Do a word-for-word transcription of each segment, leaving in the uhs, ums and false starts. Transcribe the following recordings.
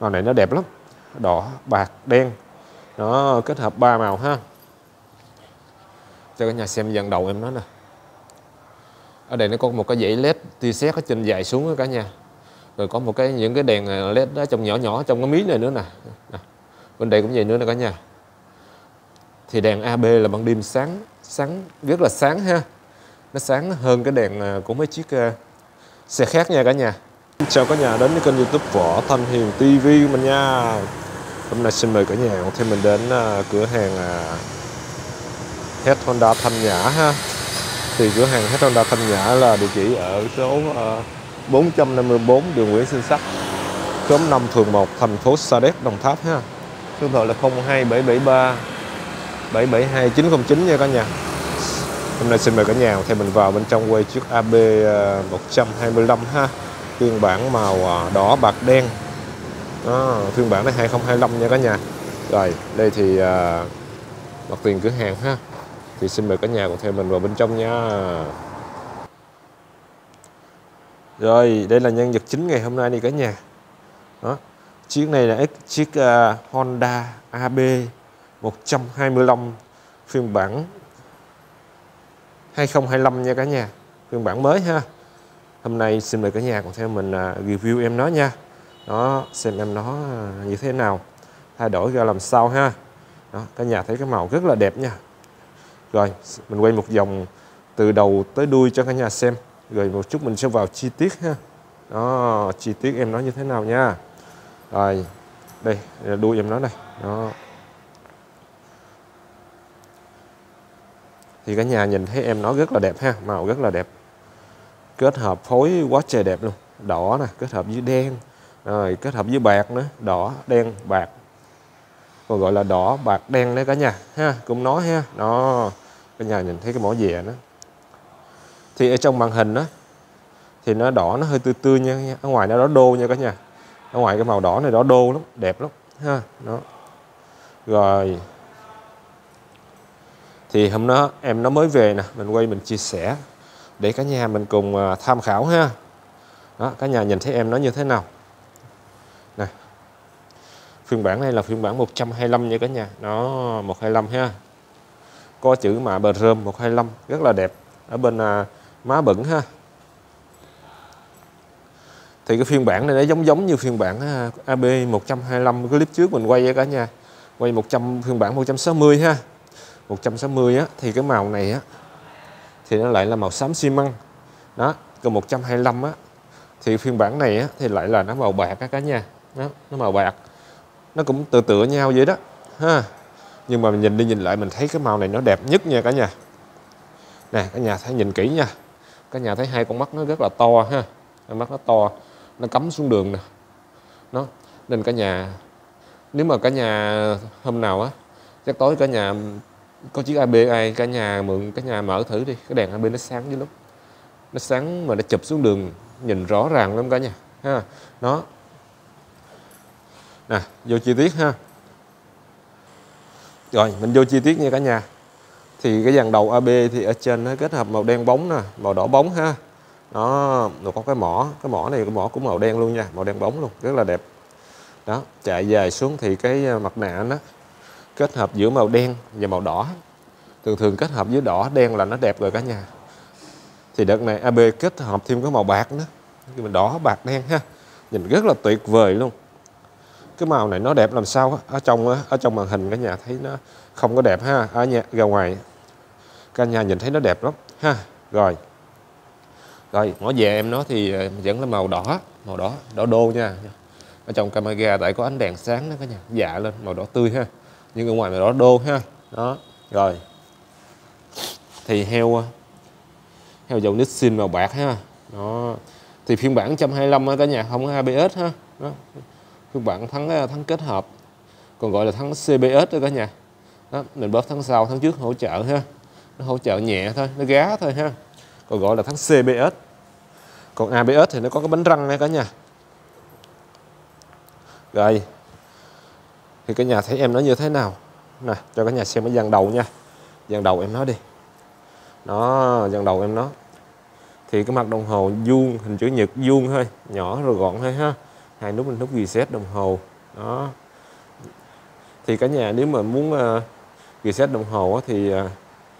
Màu này nó đẹp lắm, đỏ, bạc, đen, nó kết hợp ba màu ha. Cho cả nhà xem dàn đầu em nó nè. Ở đây nó có một cái dãy led tia sét ở trên dài xuống đó cả nhà. Rồi có một cái những cái đèn led đó trong nhỏ nhỏ trong cái mí này nữa nè. Nè. Bên đây cũng vậy nữa nè cả nhà. Thì đèn a bê là ban đêm sáng sáng rất là sáng ha. Nó sáng hơn cái đèn của mấy chiếc uh, xe khác nha cả nhà. Chào cả nhà đến với kênh YouTube Võ Thanh Hiền ti vi của mình nha. Hôm nay xin mời cả nhà cùng thêm mình đến uh, cửa hàng uh, Hết Honda Thanh Nhã ha. Thì cửa hàng Hết Honda Thanh Nhã là địa chỉ ở số uh, bốn trăm năm mươi tư đường Nguyễn Sinh Sắc, khóm năm phường một, thành phố Sa Đéc, Đồng Tháp ha. Số điện thoại là không hai bảy bảy ba bảy bảy hai chín không chín nha cả nhà. Hôm nay xin mời cả nhà theo mình vào bên trong quay chiếc a bê một trăm hai mươi lăm ha. Phiên bản màu đỏ bạc đen. Đó, phiên bản này hai không hai lăm nha cả nhà. Rồi, đây thì uh, mặt tiền cửa hàng ha. Thì xin mời cả nhà cùng theo mình vào bên trong nha. Rồi, đây là nhân vật chính ngày hôm nay đi cả nhà. Đó. Chiếc này là chiếc uh, Honda a bê một trăm hai mươi lăm phiên bản hai không hai lăm nha cả nhà. Phiên bản mới ha. Hôm nay xin mời cả nhà cùng theo mình uh, review em nó nha. Đó, xem em nó uh, như thế nào, thay đổi ra làm sao ha. Đó, cả nhà thấy cái màu rất là đẹp nha. Rồi, mình quay một vòng từ đầu tới đuôi cho cả nhà xem. Rồi một chút mình sẽ vào chi tiết ha. Đó, chi tiết em nó như thế nào nha. Rồi, đây là đuôi em nó này. Đó. Thì cả nhà nhìn thấy em nó rất là đẹp ha, màu rất là đẹp. Kết hợp phối quá trời đẹp luôn. Đỏ nè, kết hợp với đen. Rồi, kết hợp với bạc nữa, đỏ, đen, bạc. Còn gọi là đỏ, bạc, đen đấy cả nhà ha, cũng nói ha. Đó, cả nhà nhìn thấy cái mỏ dẻ đó. Thì ở trong màn hình đó thì nó đỏ, nó hơi tươi tươi nha, ở ngoài nó đỏ đô nha cả nhà. Ở ngoài cái màu đỏ này đỏ đô lắm, đẹp lắm ha. Đó. Rồi. Thì hôm đó em nó mới về nè, mình quay mình chia sẻ để cả nhà mình cùng tham khảo ha. Đó, cả nhà nhìn thấy em nó như thế nào. Nè. Phiên bản này là phiên bản một trăm hai mươi lăm nha cả nhà. Nó một trăm hai mươi lăm ha. Có chữ mạ bờ rơm một trăm hai mươi lăm rất là đẹp ở bên à, má bẩn ha. Thì cái phiên bản này nó giống giống như phiên bản a bê một trăm hai mươi lăm cái clip trước mình quay với cả nhà. Quay một trăm phiên bản một trăm sáu mươi ha. một trăm sáu mươi á thì cái màu này á thì nó lại là màu xám xi măng. Đó, còn một trăm hai mươi lăm á thì phiên bản này á thì lại là nó màu bạc cả nhà. Đó, nó màu bạc. Nó cũng tựa tựa nhau vậy đó ha. Nhưng mà mình nhìn đi nhìn lại mình thấy cái màu này nó đẹp nhất nha cả nhà. Nè, cả nhà thấy nhìn kỹ nha. Cả nhà thấy hai con mắt nó rất là to ha. Con mắt nó to, nó cắm xuống đường nè. Nó nên cả nhà, nếu mà cả nhà hôm nào á chắc tối cả nhà có chiếc a bê ai cả nhà mượn, cả nhà mở thử đi, cái đèn a bê nó sáng dữ lắm. Nó sáng mà nó chụp xuống đường nhìn rõ ràng lắm cả nhà ha. Nó. Nè, vô chi tiết ha. Rồi, mình vô chi tiết nha cả nhà. Thì cái dàn đầu a bê thì ở trên nó kết hợp màu đen bóng nè, màu đỏ bóng ha. Đó, rồi có cái mỏ, cái mỏ này cái mỏ cũng màu đen luôn nha, màu đen bóng luôn, rất là đẹp. Đó, chạy dài xuống thì cái mặt nạ nó kết hợp giữa màu đen và màu đỏ. Thường thường kết hợp với đỏ đen là nó đẹp rồi cả nhà. Thì đợt này a bê kết hợp thêm cái màu bạc nữa, cái màu đỏ bạc đen ha. Nhìn rất là tuyệt vời luôn. Cái màu này nó đẹp làm sao á, ở trong ở trong màn hình cả nhà thấy nó không có đẹp ha, ở nhà ra ngoài cả nhà nhìn thấy nó đẹp lắm ha. Rồi. Rồi, mỏ dè em nó thì vẫn là màu đỏ, màu đỏ, đỏ đô nha. Ở trong camera tại có ánh đèn sáng đó cả nhà, dạ lên màu đỏ tươi ha. Nhưng ở ngoài màu đỏ đô ha. Đó. Rồi. Thì heo heo dầu Nissin màu bạc ha. Đó. Thì phiên bản một trăm hai mươi lăm cả nhà không có a bê ét ha. Đó. Phiên bản thắng thắng kết hợp, còn gọi là thắng xê bê ét đó cả nhà. Đó, mình bóp thắng sau, thắng trước hỗ trợ ha. Nó hỗ trợ nhẹ thôi, nó gá thôi ha. Còn gọi là thắng xê bê ét. Còn a bê ét thì nó có cái bánh răng nha cả nhà. Rồi. Thì cả nhà thấy em nó như thế nào. Nè, cho cả nhà xem cái dàn đầu nha. Dàn đầu em nó đi. Đó, dàn đầu em nó. Thì cái mặt đồng hồ vuông, hình chữ nhật vuông thôi, nhỏ rồi gọn thôi ha. Hai nút nút reset đồng hồ. Đó. Thì cả nhà nếu mà muốn uh, reset đồng hồ á, thì uh,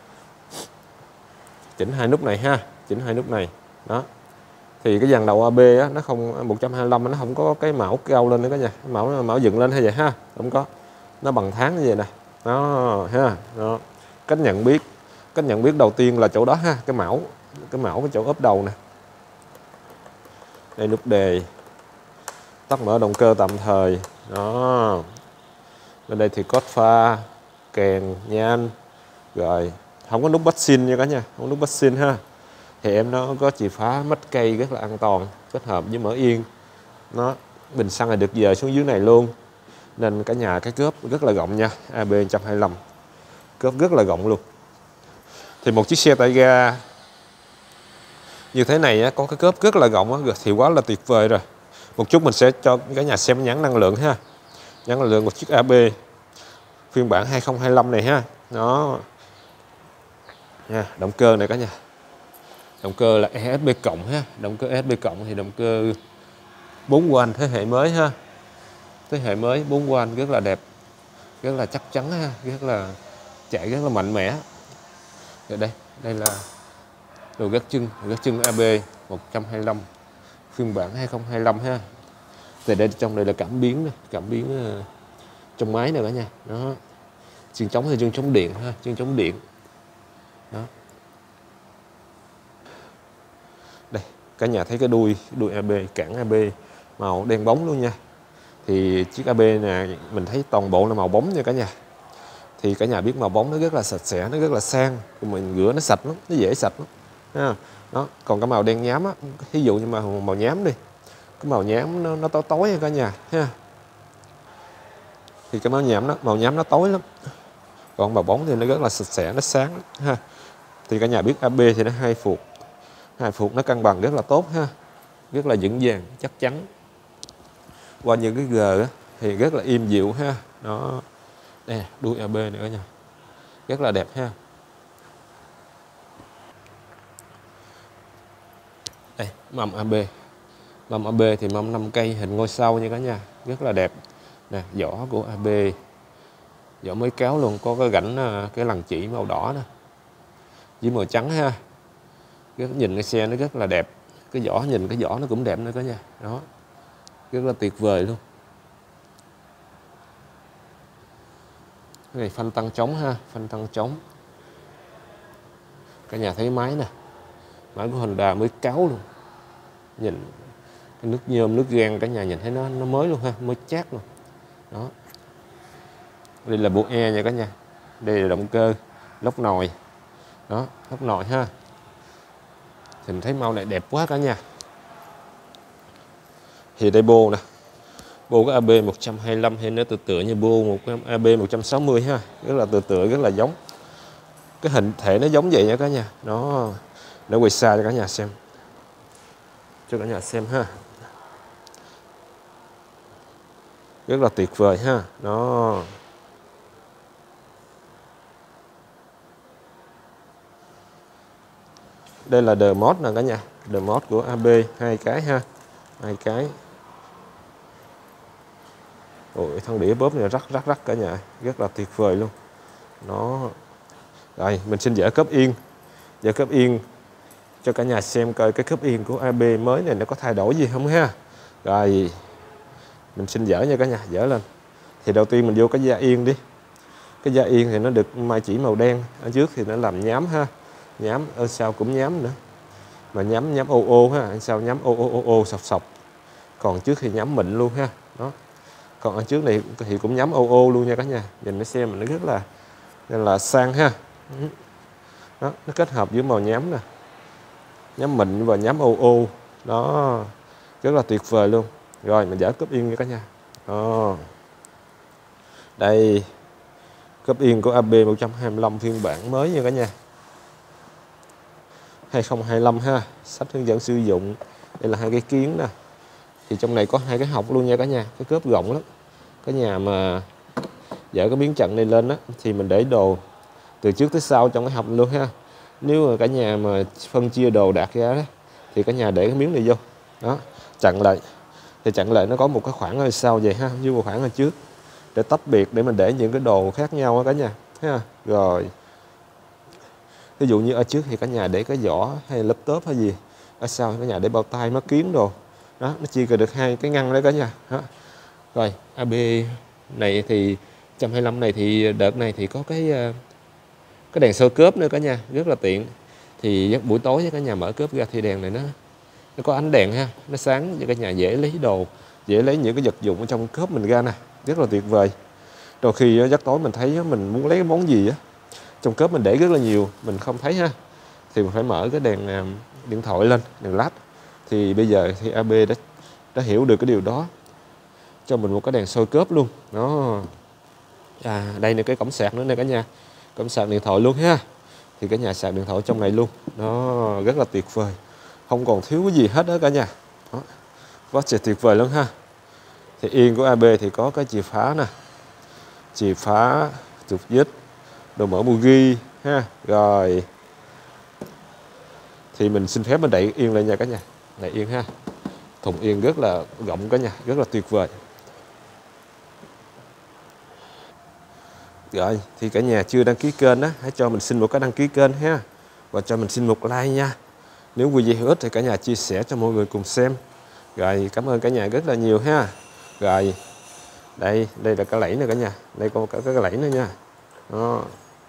chỉnh hai nút này ha, chỉnh hai nút này. Đó. Thì cái dàn đầu a bê á, nó không một trăm hai mươi lăm nó không có cái mão cao lên nữa cả nhà, mão mão dựng lên hay vậy ha, không có, nó bằng tháng như vậy nè. Đó ha. Đó. Cách nhận biết, cách nhận biết đầu tiên là chỗ đó ha, cái mão, cái mão cái chỗ ốp đầu nè. Đây nút đề, tắt mở động cơ tạm thời. Đó. Bên đây thì code pha, kèn, nhan. Rồi, không có nút bắt xin nha cả nhà, không có nút bắt xin ha. Thì em nó có chìa khóa mất cây rất là an toàn, kết hợp với mở yên. Nó bình xăng là được dời xuống dưới này luôn. Nên cả nhà cái cốp rất là rộng nha, a bê một trăm hai mươi lăm. Cốp rất là rộng luôn. Thì một chiếc xe tay ga như thế này á, có cái cốp rất là rộng á, thì quá là tuyệt vời rồi. Một chút mình sẽ cho cả nhà xem nhãn năng lượng ha. Nhãn năng lượng một chiếc a bê phiên bản hai không hai lăm này ha. Đó. Nha, động cơ này cả nhà. Động cơ là e ét pê cộng ha, động cơ e ét pê cộng thì động cơ bốn van thế hệ mới ha. Thế hệ mới bốn van rất là đẹp, rất là chắc chắn ha, rất là chạy rất là mạnh mẽ. Rồi đây, đây là đồ gác chân, đồ gác chân a bê một trăm hai mươi lăm phiên bản hai không hai lăm ha. Thì đây trong đây là cảm biến này, cảm biến uh, trong máy này cả nhà. Đó. Chân chống thì chân chống điện ha, chân chống điện. Đó. Đây, cả nhà thấy cái đuôi, đuôi a bê, cản a bê màu đen bóng luôn nha. Thì chiếc a bê này mình thấy toàn bộ là màu bóng nha cả nhà. Thì cả nhà biết màu bóng nó rất là sạch sẽ, nó rất là sang, mình rửa nó sạch lắm, nó dễ sạch lắm. Ha. Đó, còn cái màu đen nhám á, ví dụ như màu màu nhám đi. Cái màu nhám nó nó tối tối nha cả nhà ha. Thì cái màu nhám đó, màu nhám nó tối lắm. Còn màu bóng thì nó rất là sạch sẽ, nó sáng lắm, ha. Thì cả nhà biết a bê thì nó hai phuộc. Hai phuộc nó cân bằng rất là tốt ha. Rất là vững vàng, chắc chắn. Qua những cái G á, thì rất là êm dịu ha. Đó. Đây, đuôi a bê nữa nha. Rất là đẹp ha. Đây, mâm a bê. Mâm a bê thì mâm năm cây hình ngôi sao nha cả nhà. Rất là đẹp. Nè, vỏ của a bê. Vỏ mới kéo luôn, có cái rãnh cái lằn chỉ màu đỏ nè. Với màu trắng ha. Rất, nhìn cái xe nó rất là đẹp. Cái vỏ, nhìn cái vỏ nó cũng đẹp nữa cả nhà. Đó. Rất là tuyệt vời luôn. Cái này phanh tăng trống ha, phanh tăng trống. Cả nhà thấy máy nè. Máy của Honda mới cáo luôn. Nhìn cái nước nhôm, nước gan cả nhà nhìn thấy nó nó mới luôn ha, mới chát luôn. Đó. Đây là bộ E nha cả nhà. Đây là động cơ, lốc nồi. Đó, lốc nồi ha. Thì mình thấy màu này đẹp quá cả nhà. Thì đây bô nè. Bô cái a bê một trăm hai mươi lăm hay nó tự tựa như bô một cái a bê một trăm sáu mươi ha. Rất là tự tựa, rất là giống. Cái hình thể nó giống vậy nha cả nhà. Nó để quay xa cho cả nhà xem. Cho cả nhà xem ha. Rất là tuyệt vời ha. Đó. Đây là the mod nè cả nhà. The mod của a bê hai cái ha. Hai cái. Ôi, thân đĩa bóp này rắc rắc rắc cả nhà, rất là tuyệt vời luôn. Nó rồi mình xin dỡ cốp yên, dỡ cốp yên cho cả nhà xem coi cái cốp yên của a bê mới này nó có thay đổi gì không ha. Rồi mình xin dỡ nha cả nhà, dỡ lên. Thì đầu tiên mình vô cái da yên đi. Cái da yên thì nó được mai chỉ màu đen, ở trước thì nó làm nhám ha, nhám, ở sau cũng nhám nữa, mà nhám nhám ô ô ha, ở sau nhám ô ô ô ô sọc sọc. Còn trước thì nhám mịn luôn ha. Đó. Còn ở trước này thì cũng nhắm ô ô luôn nha cả nhà. Nhìn nó xem mình nó rất là nên là sang ha. Đó, nó kết hợp với màu nhám nè, nhám mịn và nhám ô ô. Đó, rất là tuyệt vời luôn. Rồi mình dỡ cốp yên nha cả nhà. Đó. Đây, cốp yên của a bê một trăm hai mươi lăm phiên bản mới nha cả nhà. hai không hai lăm ha. Sách hướng dẫn sử dụng. Đây là hai cái kiến nè. Thì trong này có hai cái hộc luôn nha cả nhà. Cái cốp rộng lắm. Cái nhà mà dỡ cái miếng chặn này lên á thì mình để đồ từ trước tới sau trong cái hộc luôn ha. Nếu mà cả nhà mà phân chia đồ đạc ra đó thì cả nhà để cái miếng này vô. Đó, chặn lại. Thì chẳng lẽ nó có một cái khoảng ở sau vậy ha, như một khoảng ở trước để tách biệt, để mình để những cái đồ khác nhau á cả nhà ha. Rồi ví dụ như ở trước thì cả nhà để cái giỏ hay laptop hay gì, ở sau cả nhà để bao tay mắt kiếng đồ đó, nó chia được hai cái ngăn đấy cả nhà đó. Rồi a bê này thì một trăm hai mươi lăm này thì đợt này thì có cái cái đèn soi cớp nữa cả nhà, rất là tiện. Thì buổi tối cả nhà mở cớp ra thì đèn này nó nó có ánh đèn ha, nó sáng cho cả nhà dễ lấy đồ, dễ lấy những cái vật dụng ở trong cớp mình ra nè, rất là tuyệt vời. Đôi khi giấc tối mình thấy mình muốn lấy cái món gì á, trong cớp mình để rất là nhiều, mình không thấy ha, thì mình phải mở cái đèn điện thoại lên, đèn led. Thì bây giờ thì a bê đã đã hiểu được cái điều đó, cho mình một cái đèn soi cớp luôn đó. À, đây là cái cổng sạc nữa nè cả nhà, cổng sạc điện thoại luôn ha. Thì cả nhà sạc điện thoại trong này luôn, nó rất là tuyệt vời, không còn thiếu cái gì hết đó cả nhà đó. Quá trời tuyệt vời luôn ha. Thì yên của a bê thì có cái chìa phá nè, chìa phá, trục vít, đồ mở bugi ha. Rồi thì mình xin phép mình đẩy yên lên nha cả nhà, đẩy yên ha. Thùng yên rất là rộng cả nhà, rất là tuyệt vời. Rồi thì cả nhà chưa đăng ký kênh đó, hãy cho mình xin một cái đăng ký kênh ha, và cho mình xin một like nha. Nếu video hữu ích thì cả nhà chia sẻ cho mọi người cùng xem. Rồi cảm ơn cả nhà rất là nhiều ha. Rồi đây đây là cái lẫy nè cả nhà, đây có cái cái lẫy nữa nha đó.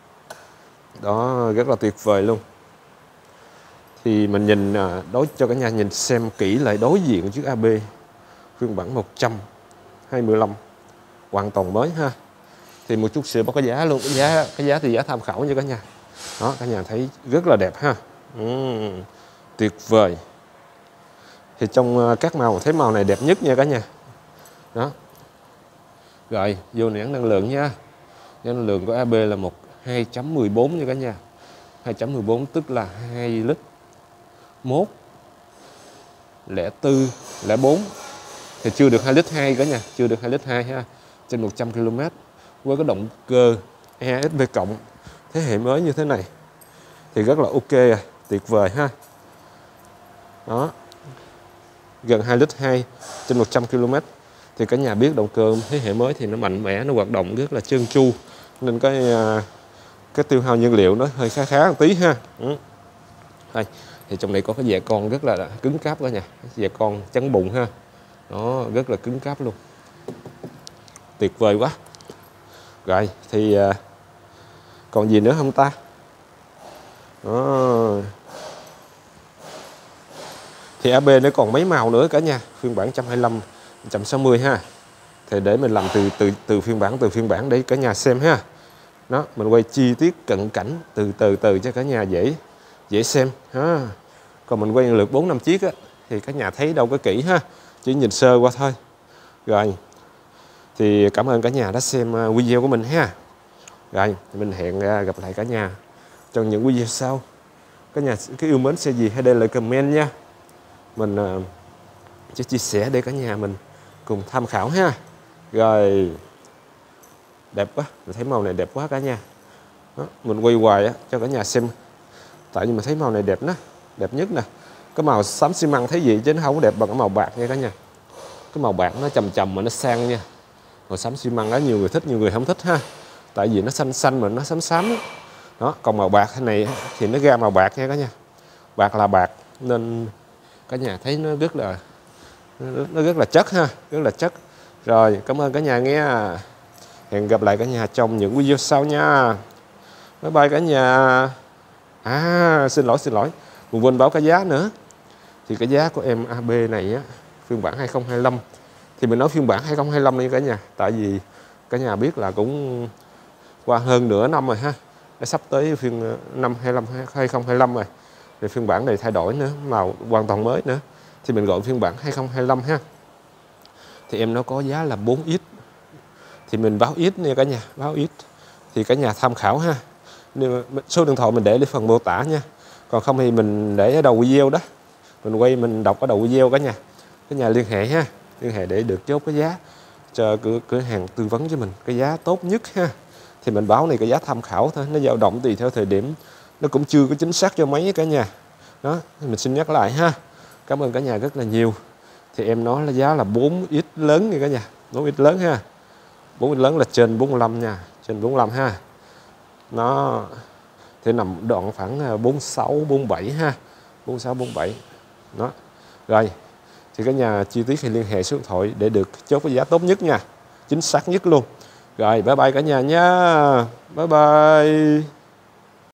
Đó rất là tuyệt vời luôn. Thì mình nhìn đối cho cả nhà nhìn xem kỹ lại đối diện chiếc a bê phiên bản một trăm hai mươi lăm hoàn toàn mới ha. Thì một chút xíu có cái giá luôn, cái giá cái giá thì giá tham khảo nha cả nhà đó. Cả nhà thấy rất là đẹp ha, uhm, tuyệt vời. Thì trong các màu thấy màu này đẹp nhất nha cả nhà đó. Rồi vô nhãn năng lượng nha, nhãn năng lượng của a bê là một hai chấm mười bốn nha cả nhà, hai chấm mười bốn tức là hai lít mốt lẻ tư lẻ bốn, thì chưa được hai lít hai cả nhà, chưa được hai lít hai ha, trên một trăm ki lô mét, với cái động cơ e ét pê cộng thế hệ mới như thế này thì rất là ok à, tuyệt vời ha. Đó, gần hai lít hai trên một trăm ki lô mét. Thì cả nhà biết động cơ thế hệ mới thì nó mạnh mẽ, nó hoạt động rất là trơn tru, nên cái cái tiêu hao nhiên liệu nó hơi khá khá một tí ha. Ừ. Đây, thì trong này có cái dẻ con rất là cứng cáp cả nhà, dẻ con chắn bụng ha, nó rất là cứng cáp luôn, tuyệt vời quá. Rồi thì à, còn gì nữa không ta? Đó. Thì a bê nó còn mấy màu nữa cả nhà, phiên bản một trăm hai mươi lăm, một trăm sáu mươi ha. Thì để mình làm từ từ từ phiên bản từ phiên bản để cả nhà xem ha. Đó, mình quay chi tiết cận cảnh từ từ từ cho cả nhà dễ dễ xem ha. Còn mình quay lượt bốn năm chiếc á, thì cả nhà thấy đâu có kỹ ha, chỉ nhìn sơ qua thôi. Rồi thì cảm ơn cả nhà đã xem video của mình ha. Rồi mình hẹn gặp lại cả nhà trong những video sau. Cả nhà cái yêu mến xe gì hãy để lại comment nha, mình uh, sẽ chia sẻ để cả nhà mình cùng tham khảo ha. Rồi đẹp quá, mình thấy màu này đẹp quá cả nhà đó, mình quay hoài á, cho cả nhà xem, tại vì mình thấy màu này đẹp đó, đẹp nhất nè. Cái màu xám xi măng thấy gì chứ nó không có đẹp bằng cái màu bạc nha cả nhà. Cái màu bạc nó trầm trầm mà nó sang nha. Màu xám xi măng đó nhiều người thích, nhiều người không thích ha, tại vì nó xanh xanh mà nó xám xám đó. Đó, còn màu bạc này thì nó ra màu bạc nha cả nhà, bạc là bạc, nên cả nhà thấy nó rất là nó rất là chất ha, rất là chất. Rồi cảm ơn cả nhà nghe, hẹn gặp lại cả nhà trong những video sau nha. Bye bye cả nhà. À xin lỗi xin lỗi mình quên báo cái giá nữa. Thì cái giá của em a bê này á, phiên bản hai không hai lăm, thì mình nói phiên bản hai không hai lăm đi cả nhà, tại vì cả nhà biết là cũng qua hơn nửa năm rồi ha, đã sắp tới phiên năm hai không hai lăm rồi. Thì phiên bản này thay đổi nữa, màu hoàn toàn mới nữa, thì mình gọi phiên bản hai không hai lăm ha. Thì em nó có giá là bốn x, thì mình báo ít nha cả nhà, báo ít thì cả nhà tham khảo ha. Số điện thoại mình để lên phần mô tả nha, còn không thì mình để ở đầu video đó, mình quay mình đọc ở đầu video cả nhà. Cả nhà liên hệ ha, liên hệ để được chốt cái giá cho cửa, cửa hàng tư vấn cho mình cái giá tốt nhất ha. Thì mình báo này cái giá tham khảo thôi, nó dao động tùy theo thời điểm, nó cũng chưa có chính xác cho mấy cả nhà đó. Mình xin nhắc lại ha. Cảm ơn cả nhà rất là nhiều. thì em nói là giá là bốn x lớn nha cả nhà, bốn x lớn ha. bốn x lớn là trên bốn mươi lăm nha, trên bốn mươi lăm ha. Nó thì nằm đoạn khoảng bốn mươi sáu, bốn mươi bảy ha, bốn mươi sáu, bốn mươi bảy. Đó. Rồi, thì cả nhà chi tiết thì liên hệ số điện thoại để được chốt cái giá tốt nhất nha, chính xác nhất luôn. Rồi, bye bye cả nhà nha. Bye bye.